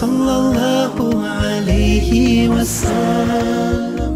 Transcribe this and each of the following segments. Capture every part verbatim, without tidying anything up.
सल्लल्लाहु अलैहि वसल्लम।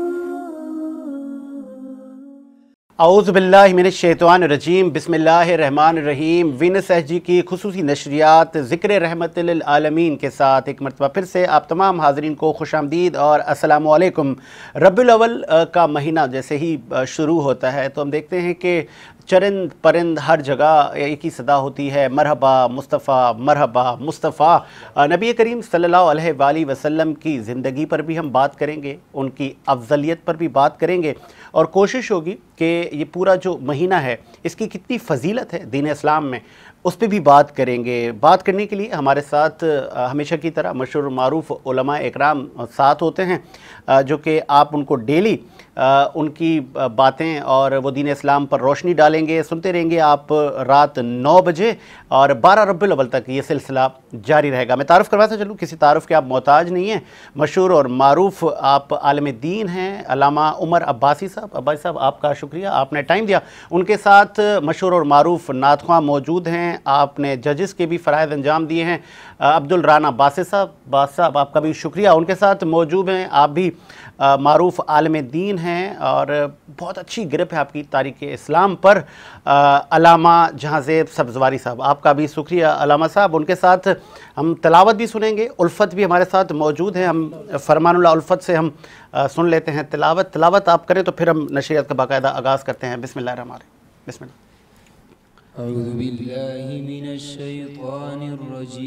औज़ु बिल्लाहि मिनश शैतानिर रजीम, बिस्मिल्लाहिर रहमानिर रहीम। विनस जी की खुसूसी नशरियात ज़िक्र रहमतिल लिल आलमीन के साथ एक मरतबा फिर से आप तमाम हाज़रीन को खुशामदीद और अस्सलामु अलैकुम। रब्बुल अव्वल का महीना जैसे ही शुरू होता है तो हम देखते हैं कि चरिंद परिंद हर जगह एक ही सदा होती है, मरहबा मुस्तफ़ा, मरहबा मुस्तफ़ा। नबी करीम सल्लल्लाहु अलैहि वसल्लम की ज़िंदगी पर भी हम बात करेंगे, उनकी अफजलियत पर भी बात करेंगे और कोशिश होगी कि ये पूरा जो महीना है इसकी कितनी फ़जीलत है दीन इस्लाम में, उस पर भी बात करेंगे। बात करने के लिए हमारे साथ हमेशा की तरह मशहूर मारूफ उलमा इकराम साथ होते हैं, जो कि आप उनको डेली उनकी बातें और वो दीन इस्लाम पर रोशनी डालेंगे। सुनते रहेंगे आप रात नौ बजे और बारह रब्बुल अव्वल तक ये सिलसिला जारी रहेगा। मैं तारुफ़ करवाता चलूँ, किसी तारुफ़ के आप मोहताज नहीं हैं। मशहूर और मारूफ आप आलिम दीन हैं अल्लामा उमर अब्बासी साहब। अब्बासी साहब आपका शुक्रिया, आपने टाइम दिया। उनके साथ मशहूर और मारूफ नात ख्वां मौजूद हैं, आपने जजेस के भी फ़राइज़ अंजाम दिए हैं। अब्दुल राना बासित साहब, बास साहब आपका भी शुक्रिया। उनके साथ मौजूद हैं, आप भी मारूफ आलिम दीन हैं और बहुत अच्छी गिरफ़ है आपकी तारीख़ इस्लाम पर, अल्लामा जहांज़ेब सब्ज़वारी साहब, आपका भी शुक्रिया अल्लामा साहब। उनके साथ हम तिलावत भी सुनेंगे, उल्फ़त भी हमारे साथ मौजूद है। हम फ़रमानुल्लाह उल्फ़त से हम आ, सुन लेते हैं तिलावत। तिलावत आप करें तो फिर हम नशरियत का बाकायदा आगाज़ करते हैं। बिस्मिल्लाह रहमान रहीम। बिस्मिल्लाह। अऊज़ु बिल्लाहि मिनश शैतानिर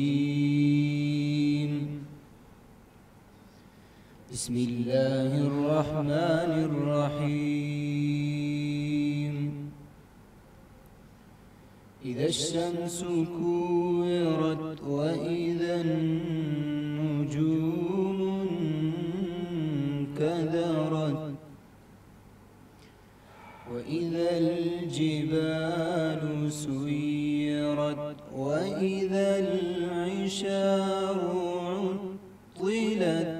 रजीम। बिस्मिल्लाहिर रहमानिर रहीम। इज़ा शम्सु कुविरत व इज़न नुजूमु कदरत व इज़ल जिबालु सुय्यरत व इज़ल इशारु उत्तिलत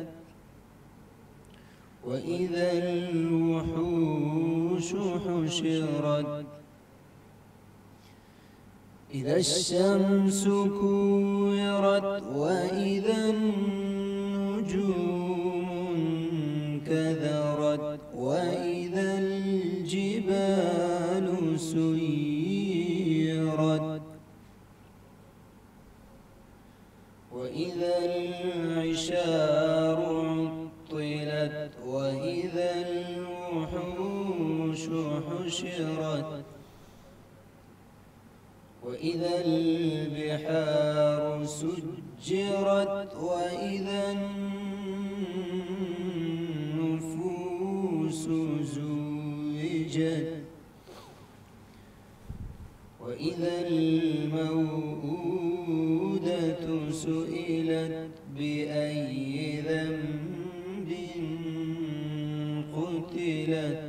व इज़ल वुहूशु हुशिरत। इज़ा शम्सु कुविरत व इज़न नुजूमु कदरत व इज़ल जिबालु सुय्यरत व इज़ल इशारु उत्तिलत व इज़ल वुहूशु हुशिरत व इज़ल बिहारु सुज्जिरत व इज़न नुफूसु ज़ुविजत व इज़ल मौऊदतु सुइलत बिअय्यि ज़ंबिन क़ुतिलत।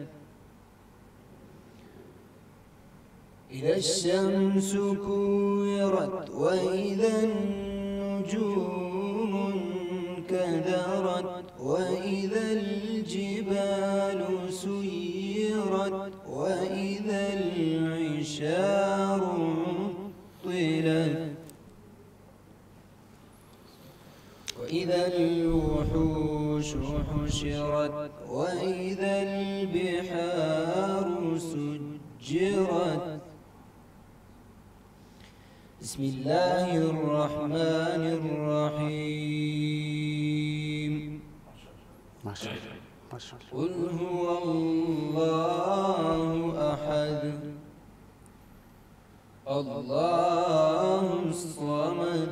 इज़ा शम्सु कुविरत व इज़न नुजूमु कदरत व इज़ल जिबालु सुय्यरत व इज़ल इशारु उत्तिलत व इज़ल वुहूशु हुशिरत व इज़ल बिहारु सुज्जिरत। बिस्मिल्लाहिर रहमानिर रहीम। क़ुल हुवल्लाहु अहद अल्लाहुस समद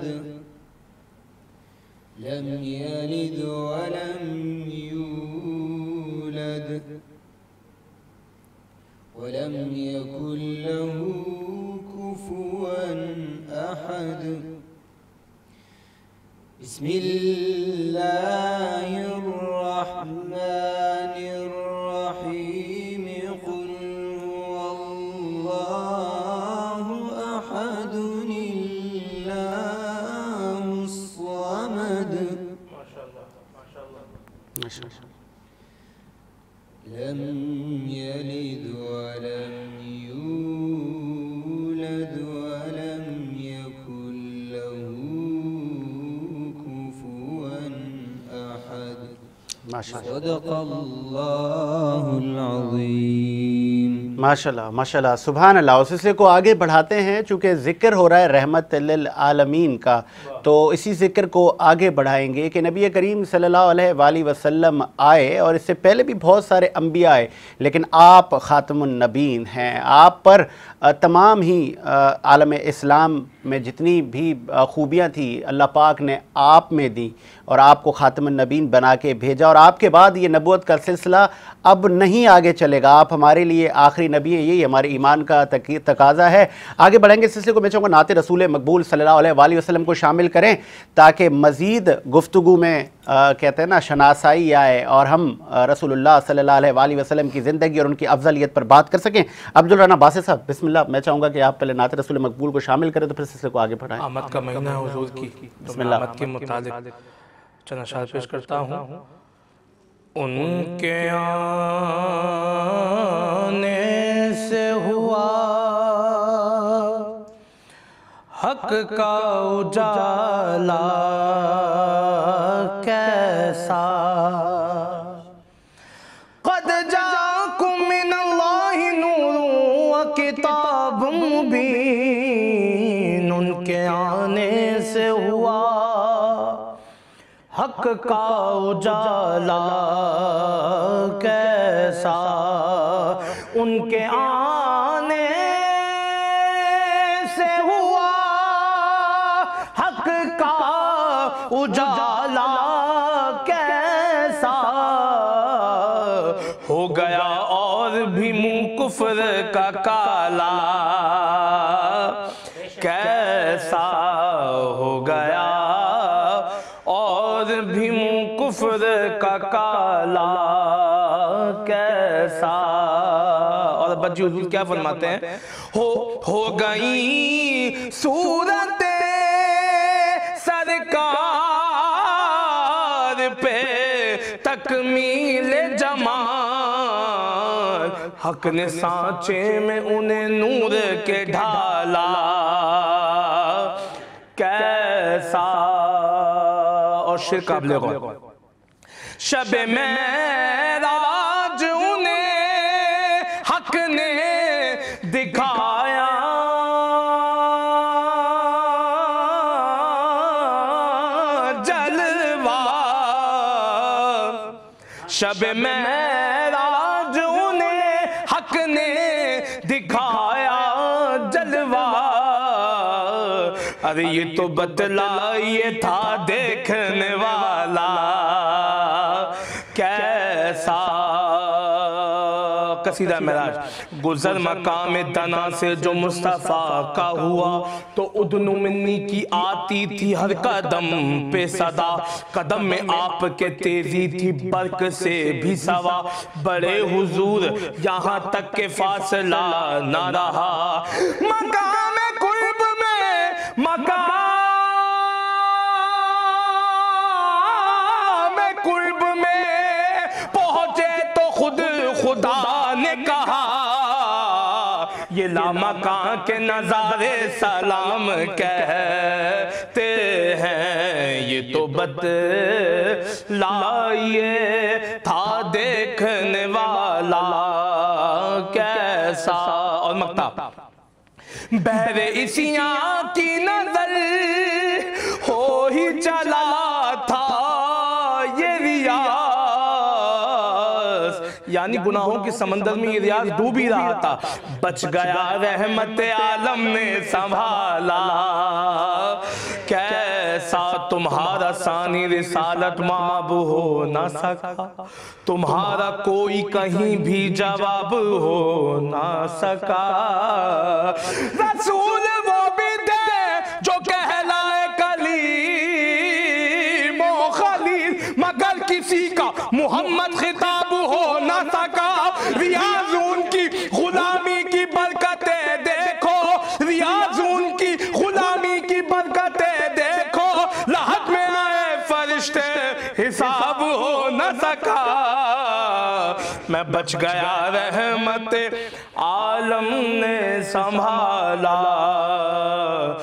लम यलिद व लम यूलद व लम यकुल लहू कुफुवन अहद। बिस्मिल्लाहिर रहमानिर रहीम। क़ुल हुवल्लाहु अहदुन अल्लाहुस समद लम यलिद व लम यूलद व लम यकुल लहू सदक़ल्लाहुल अज़ीम। माशाल्लाह माशाल्लाह, सुभान अल्लाह। उस सिलसिले को आगे बढ़ाते हैं, चूँकि ज़िक्र हो रहा है रहमत लिल आलमीन का, तो इसी ज़िक्र को आगे बढ़ाएंगे कि नबी करीम सल्लल्लाहु अलैहि वसल्लम आए और इससे पहले भी बहुत सारे अंबिया आए, लेकिन आप ख़ातमुन नबीन हैं। आप पर तमाम ही आलम इस्लाम में जितनी भी खूबियाँ थी अल्लाह पाक ने आप में दी और आपको ख़ातमुन नबीन बना के भेजा, और आपके बाद ये नबूवत का सिलसिला अब नहीं आगे चलेगा। आप हमारे लिए आखिरी नबी हैं, यही हमारे ईमान का तकाजा है। आगे बढ़ेंगे सिलसिले को। मैं चाहूँगा नाते रसूल मकबूल सल्लल्लाहु अलैहि वसल्लम को शामिल करें ताकि मज़ीद गुफ्तगू में आ, कहते हैं ना शनासाई आए और हम रसूलुल्लाह सल्लल्लाहु अलैहि वसल्लम की ज़िंदगी और उनकी अफजलियत पर बात कर सकें। अब्दुल राना बासित साहब बिस्मिल्लाह, मैं चाहूँगा कि आप पहले नाते रसूल मकबूल को शामिल करें तो फिर सिलसिले को आगे बढ़ाएं। आमद का महीना है हुजूर की, बिस्मिल्लाह। आमद के मुतालिक चंद अशआर पेश करता हूँ। उनके आने से हुआ हक का उजाला कैसा, क़द जाकुम मिनल्लाहि नूरुन व किताबुम मुबीन। उनके आने से हुआ हक का उजाला कैसा, उनके आने से हुआ हक का उजाला कैसा, हो गया और भी मुँह कुफ्र का काला कैसा, हो गया और भी मुँह कुफ्र का काला कैसा। और बच्चे हुजूर क्या फरमाते हैं, हो हो गई सूरत सरकार पे तकमील जमाल, हक ने सांचे में उन्हें नूर के ढाला कैसा। और शेर काबिल गौर, शबे मेराज उन्हें हक ने दिखाया, जलवा शबे मेराज उन्हें हक ने दिखाया जलवा। अरे ये तो बतला ये था देखने वाला कैसा। कसीदा मेराज, गुजर मकाम दना से जो मुस्तफ़ा का हुआ, तो उदनु मिन्नी की आती थी हर कदम पे सदा, कदम में आपके तेजी थी बर्क से भी सवा, बड़े हुजूर यहाँ तक के फासला ना रहा, मकाम कुर्ब में मकाम कुर्ब में पहुंचे तो खुद खुदा ने कहा, ये लामकां के नजारे सलाम कहते हैं, ये तो बतलाइए था देखने वाला कैसा। और मक्ता, बहरे इसियां की नजर हो ही चला था ये रियाज, यानी गुनाहों के समंदर में ये रियाज डूब ही रहा था, बच गया रहमत आलम ने संभाला कैसा। तुम्हारा सानी रिसालत माब हो ना सका, तुम्हारा कोई कहीं भी जवाब हो ना सका, रसूल वो भी थे जो कहलाए कलीम ओ खलील, मगर किसी का मोहम्मद खिताब हो ना सका, रियाज उनकी गुलामी की बरकतें देखो, रियाज उनकी गुलामी की बरकतें देखो, लहद में आए फरिश्ते हिसाब हो न सका, मैं बच गया रहमत आलम ने संभाला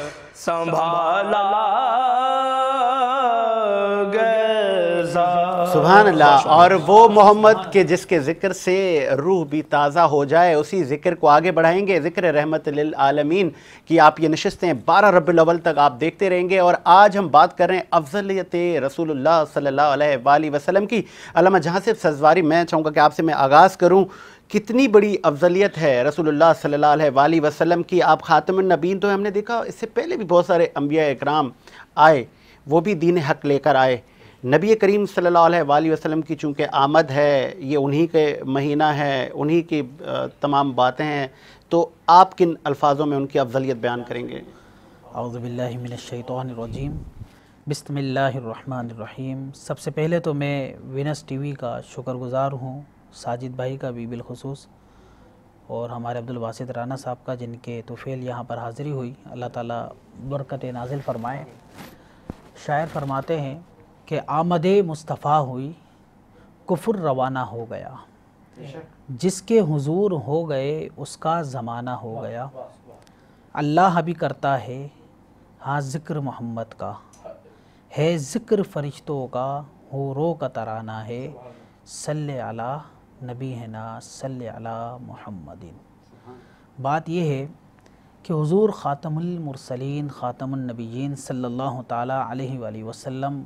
संभाला गैसा। सुभान अल्लाह। और वो मोहम्मद के जिसके ज़िक्र से रूह भी ताज़ा हो जाए, उसी ज़िक्र को आगे बढ़ाएंगे। ज़िक्र रहमत लिल आलमीन की आप ये नशिस्तें बारह रबीउल अव्वल तक आप देखते रहेंगे। और आज हम बात कर रहे हैं अफ़ज़लियत रसूलुल्लाह सल्लल्लाहु अलैहि वसल्लम की। अल्लामा जहाँसिफ सज़वारी, मैं चाहूँगा कि आपसे मैं आगाज़ करूँ, कितनी बड़ी अफ़ज़लियत है रसूलुल्लाह सल्लल्लाहु अलैहि वसल्लम की। आप ख़ातमुन नबीन तो हमने देखा, इससे पहले भी बहुत सारे अंबिया इकराम आए, वो भी दीन हक़ लेकर आए। नबी करीम सल्लल्लाहु अलैहि वसल्लम की चूँकि आमद है, ये उन्हीं के महीना है, उन्हीं की तमाम बातें हैं, तो आप किन अल्फाजों में उनकी अफ़ज़लियत बयान करेंगे? औज़ु बिल्लाहि मिनश शैतानिर रजीम, बिस्मिल्लाहिर रहमानिर रहीम। सबसे पहले तो मैं विनस टीवी का शुक्रगुज़ार हूँ, साजिद भाई का भी बिलखुसूस, और हमारे अब्दुल बासित राना साहब का, जिनके तुफ़ैल यहाँ पर हाज़िरी हुई। अल्लाह ताला बरकत नाज़िल फ़रमाए। शायर फरमाते हैं कि आमदे मुस्तफ़ा हुई, कुफ्र रवाना हो गया, जिसके हुजूर हो गए उसका ज़माना हो गया। अल्लाह भी करता है हाँ ज़िक्र मोहम्मद का, है ज़िक्र फ़रिश्तों का, हो रो का तराना है। सल्ले अला नबी है ना, सल्ले अला मुहम्मदिन। बात यह है कि हुजूर ख़ातमुल मुरसलीन, ख़ातमुन नबिय्यीन सल्लल्लाहु ताला अलैहि वसल्लम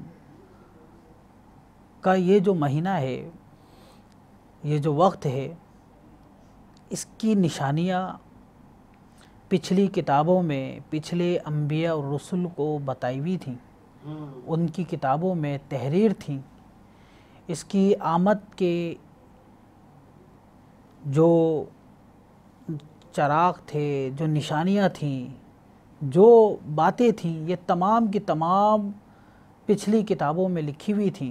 का ये जो महीना है, ये जो वक्त है, इसकी निशानियाँ पिछली किताबों में पिछले अंबिया और रसूल को बताई हुई थी, उनकी किताबों में तहरीर थी। इसकी आमद के जो चराग थे, जो निशानियाँ थीं, जो बातें थीं, ये तमाम की तमाम पिछली किताबों में लिखी हुई थी।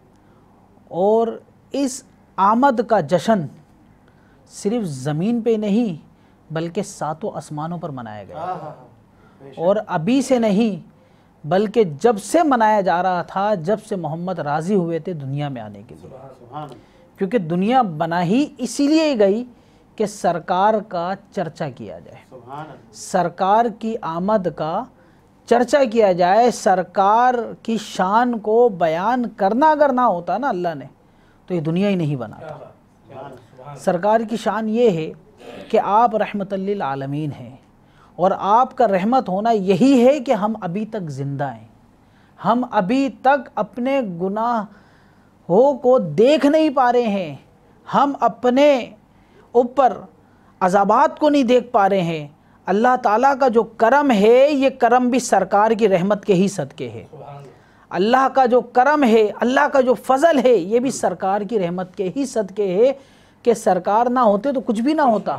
और इस आमद का जश्न सिर्फ ज़मीन पे नहीं बल्कि सातों आसमानों पर मनाया गया, और अभी से नहीं बल्कि जब से मनाया जा रहा था, जब से मोहम्मद राज़ी हुए थे दुनिया में आने के लिए। क्योंकि दुनिया बना ही इसीलिए गई कि सरकार का चर्चा किया जाए, सरकार की आमद का चर्चा किया जाए। सरकार की शान को बयान करना अगर ना होता ना अल्लाह ने, तो ये दुनिया ही नहीं बना था। सरकार की शान ये है कि आप रहमतुल लिल आलमीन हैं, और आपका रहमत होना यही है कि हम अभी तक ज़िंदा हैं। हम अभी तक अपने गुनाहों को देख नहीं पा रहे हैं, हम अपने ऊपर अज़ाबात को नहीं देख पा रहे हैं। अल्लाह ताला का जो करम है, ये करम भी सरकार की रहमत के ही सदके है। अल्लाह का जो करम है, अल्लाह का जो फ़ज़ल है, ये भी सरकार की रहमत के ही सदके है कि सरकार ना होते तो कुछ भी ना होता।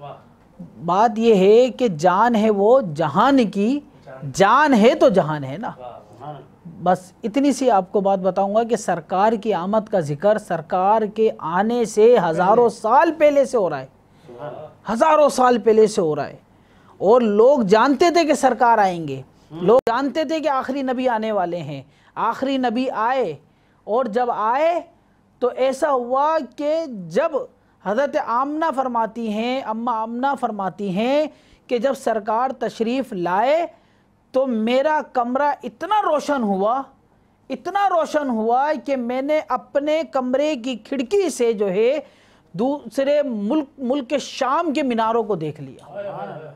बात यह है कि जान है वो जहान की, जान है तो जहान है ना। बस इतनी सी आपको बात बताऊंगा कि सरकार की आमद का जिक्र सरकार के आने से हज़ारों साल पहले से हो रहा है, हज़ारों साल पहले से हो रहा है। और लोग जानते थे कि सरकार आएंगे, लोग जानते थे कि आखिरी नबी आने वाले हैं। आखिरी नबी आए, और जब आए तो ऐसा हुआ कि जब हज़रत आमना फरमाती हैं, अम्मा आमना फरमाती हैं कि जब सरकार तशरीफ़ लाए तो मेरा कमरा इतना रोशन हुआ, इतना रोशन हुआ कि मैंने अपने कमरे की खिड़की से जो है दूसरे मुल्क मुल्क के शाम के मीनारों को देख लिया।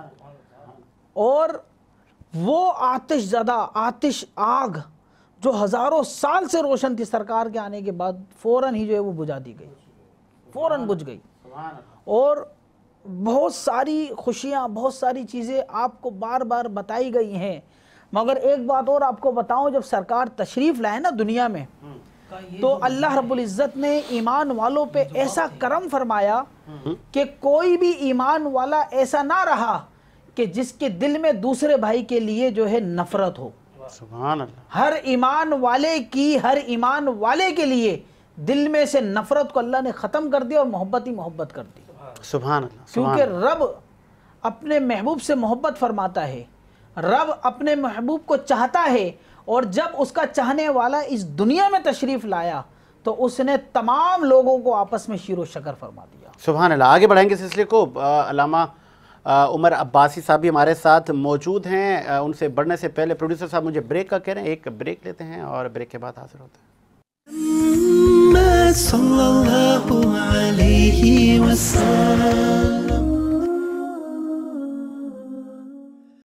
और वो आतिश ज़दा, आतिश आग जो हज़ारों साल से रोशन थी, सरकार के आने के बाद फ़ौरन ही जो है वो बुझा दी गई, फ़ौरन बुझ गई। और बहुत सारी खुशियाँ, बहुत सारी चीज़ें आपको बार बार बताई गई हैं। मगर एक बात और आपको बताऊं, जब सरकार तशरीफ़ लाए ना दुनिया में, तो अल्लाह रब्बुल इज़्ज़त ने ईमान वालों पे ऐसा करम फरमाया कि कोई भी ईमान वाला ऐसा ना रहा कि जिसके दिल में दूसरे भाई के लिए जो है नफ़रत हो। सुभान अल्लाह। हर ईमान वाले की, हर ईमान वाले के लिए दिल में से नफ़रत को अल्लाह ने ख़त्म कर दिया और मोहब्बत ही मोहब्बत कर दी। सुभान अल्लाह। क्योंकि रब अपने महबूब से मोहब्बत फरमाता है, रब अपने महबूब को चाहता है, और जब उसका चाहने वाला इस दुनिया में तशरीफ़ लाया तो उसने तमाम लोगों को आपस में शीरो शकर फरमा दिया। सुभान अल्लाह। आगे बढ़ाएंगे सिलसिले को। अल्लामा उमर अब्बासी साहब भी हमारे साथ मौजूद हैं। उनसे बढ़ने से पहले प्रोड्यूसर साहब मुझे ब्रेक का कह रहे हैं, एक ब्रेक लेते हैं और ब्रेक के बाद हाजिर होते हैं। Muhammad sallallahu alayhi wa sallam.